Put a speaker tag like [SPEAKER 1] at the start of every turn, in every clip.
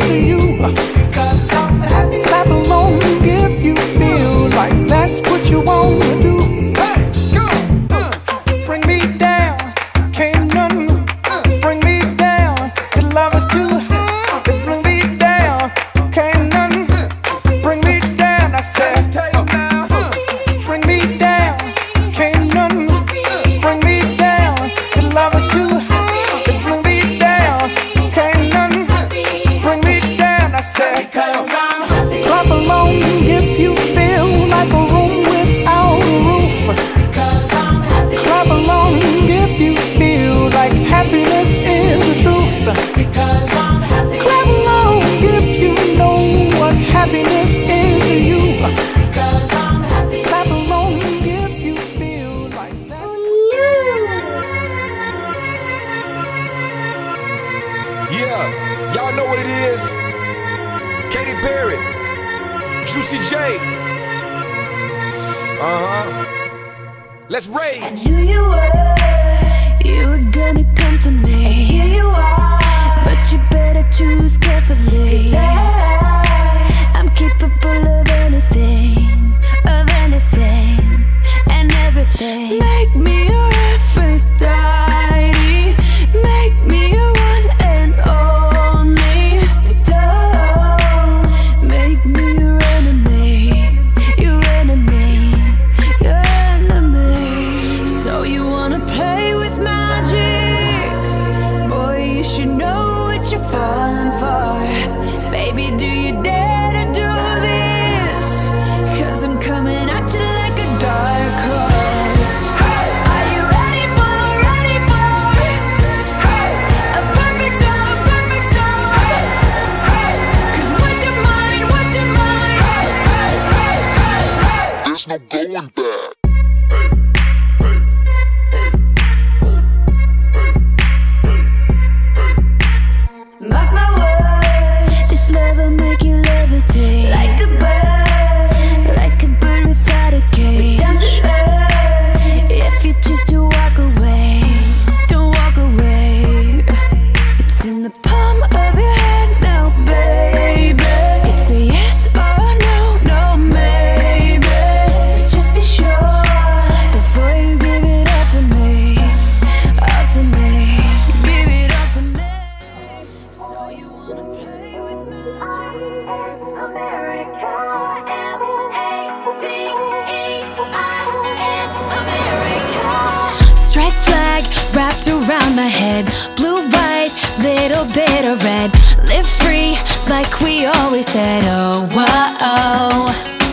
[SPEAKER 1] is you. Because I'm happy. Clap along if you feel like that's what you want to do. Hey, go! Bring me down, can't none bring me down. Your love is too high, bring me down, can't none bring me down. I said, bring me down, can't none bring me down. Your love is too high, bring me down, can't none bring me down. I said, because I'm happy. Clap along if you feel like a room without a roof. Because I'm happy. Clap along if you feel like happiness is the truth. Because I'm happy. Clap along if you know what happiness is to you. Because I'm happy. Clap along if you feel like that's
[SPEAKER 2] Yeah, y'all know what it is. Katy Perry, Juicy J. Let's rage.
[SPEAKER 3] I knew you were gonna come to me. And here you are, but you better choose carefully. 'Cause I'm capable of anything, and everything. Make me your Aphrodite, make me your one and only. Don't make me your enemy, your enemy, your enemy. So you wanna play with magic? Boy, you should know what you're falling for. Baby, do you dare to do this? 'Cause I'm coming at you like a dark horse. Are you ready for a perfect storm, perfect storm? 'Cause what's your mind, what's your mind?
[SPEAKER 4] There's no going back.
[SPEAKER 3] Mark my words, this love will make you levitate like a bird without a cage. Down to earth, if you choose to walk away, don't walk away. It's in the palm of your hand now, baby. It's a yes or a no, no maybe. So just be sure before you give it all to me, all to me. Give it all to me. So you wanna play with magic? America, America. Striped flag wrapped around my head, blue, white, little bit of red. Live free like we always said. Oh, whoa.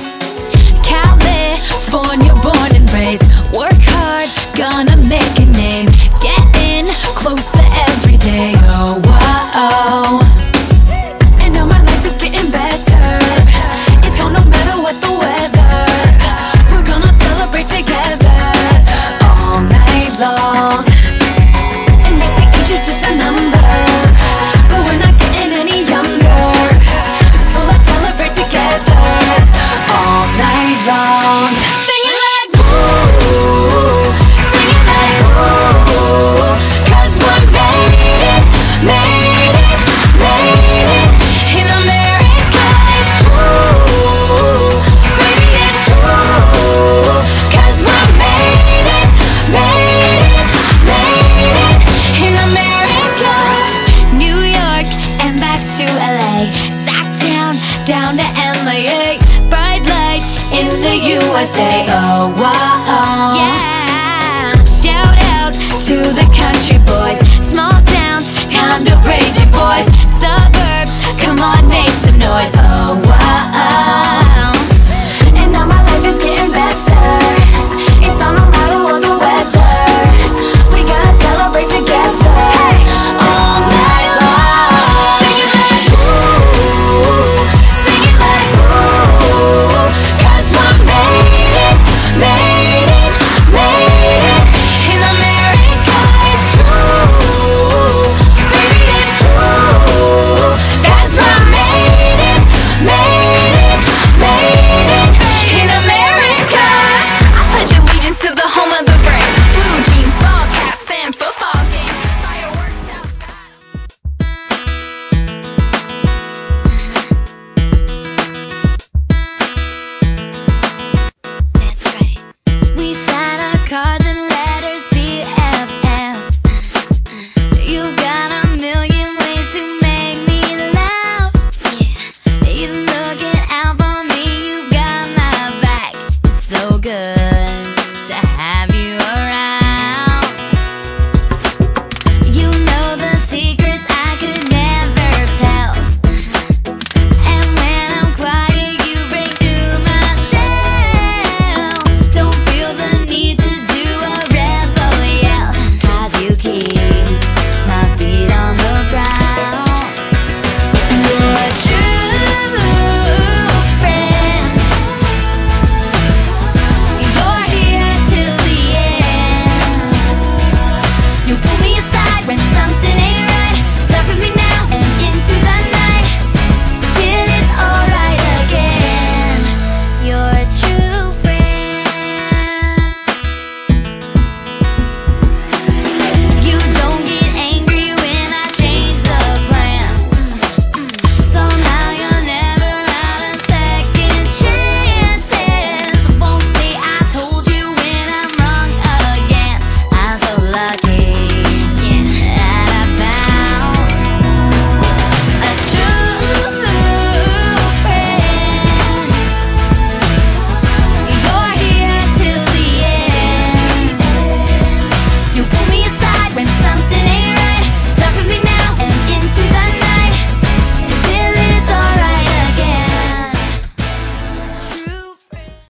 [SPEAKER 3] California, born and raised. Work hard, gonna make a name. Getting closer every day. Oh, whoa. And now my life is getting better. It's on no matter what the weather. We're gonna celebrate together all night long. And they say age is just a number, but we're not getting any younger. So let's celebrate together all night long. Sing it like woo, sing it like woo. 'Cause we made it, made it, made it. In America it's true, baby it's true. 'Cause we made it, made it, made it. In America. New York and back to LA. Sacktown, down to LA. Bright lights in the USA. Oh, whoa, yeah. Shout out to the country boys. Small towns, time to raise your voice. Suburbs, come on, make some noise. Oh,